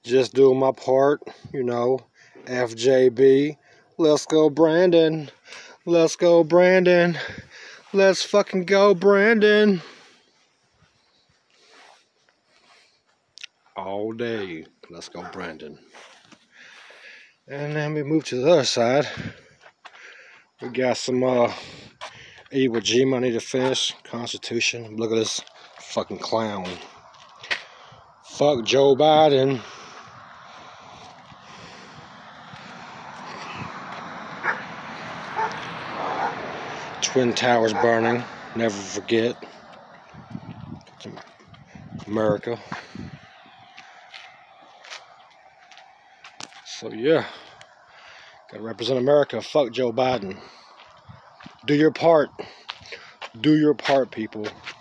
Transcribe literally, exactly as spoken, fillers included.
Just doing my part, you know. F J B. Let's go, Brandon. Let's go, Brandon. Let's fucking go, Brandon. All day. Let's go, Brandon. And then we move to the other side. We got some uh, Iwo Jima I need to finish. Constitution. Look at this fucking clown. Fuck Joe Biden. Twin Towers burning. Never forget. America. So yeah. Gotta represent America. Fuck Joe Biden. Do your part. Do your part, people.